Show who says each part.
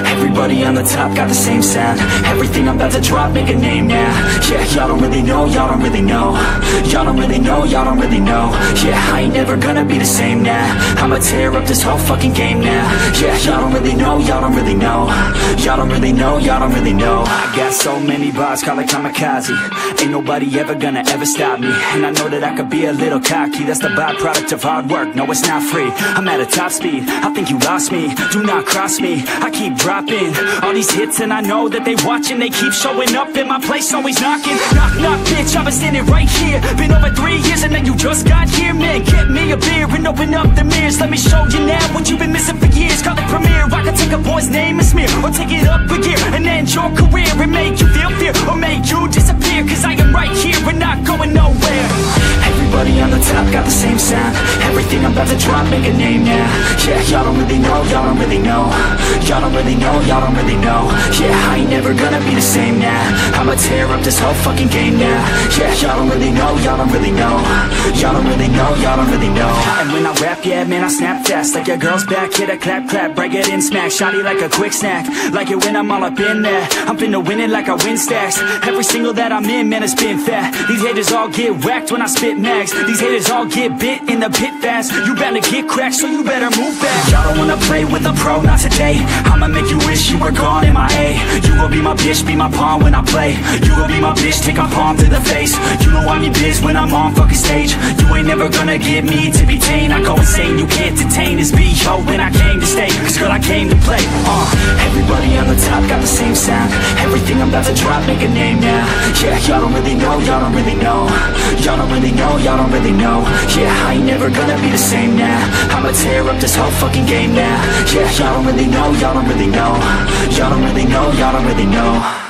Speaker 1: Everybody on the top got the same sound. Everything I'm about to drop, make a name now. Yeah, y'all don't really know, y'all don't really know. Y'all don't really know, y'all don't really know. Yeah, I ain't never gonna be the same now. I'ma tear up this whole fucking game now. Yeah, y'all don't really know, y'all don't really know. Y'all don't really know, y'all don't really know. I got so many bars, call it kamakazee. Ain't nobody ever gonna ever stop me. And I know that I could be a little cocky. That's the byproduct of hard work, no it's not free. I'm at a top speed, I think you lost me. Do not cross me, I keep dropping all these hits and I know that they watching. They keep showing up and my place always knocking. Knock, knock, bitch, I've been standing right here. Been over 3 years and then you just got here. Man, get me a beer and open up the mirrors. Let me show you now what you've been missing for years. Call it premiere, I can take a boy's name and smear, or take it up a gear and end your career and make you feel fear, or make you disappear. Cause I am right here and not going nowhere. Everybody on the top got the same sound. Everything I'm about to drop, make a name now. Yeah, y'all don't really know, y'all don't really know. Y'all don't really know, y'all don't really know. Yeah, I ain't never gonna be the same now. I'ma tear up this whole fucking game now. Yeah, y'all don't really know, y'all don't really know. Y'all don't really know, y'all don't really know. And when I rap, yeah, man, I snap fast. Like your girl's back, hit a clap, clap, break it in, smack. Shotty like a quick snack, like it when I'm all up in there. I'm finna win it like I win stacks. Every single that I'm in, man, it's been fat. These haters all get whacked when I spit mags. These haters all get bit in the pit fast. You bound to get cracked, so you better move back. Y'all don't wanna play with a pro, not today. I'ma make you wish you were gone, MIA. You gon' be my bitch, be my pawn when I play. You gon' be my bitch, take my palm to the face. You know I'm your biz when I'm on fucking stage. You ain't never gonna get me to be tame. I go insane, you can't detain this B.O. when I came to stay. Cause girl, I came to play. Everybody on the top got the same sound. Everything I'm about to drop, make a name now. Yeah, y'all don't really know, y'all don't really know. Y'all don't really know, y'all don't really know. Yeah, I ain't never gonna be the same now. I'ma tear up this whole fucking game now. Yeah, y'all don't really know, y'all don't really know. Y'all don't really know, y'all don't really know.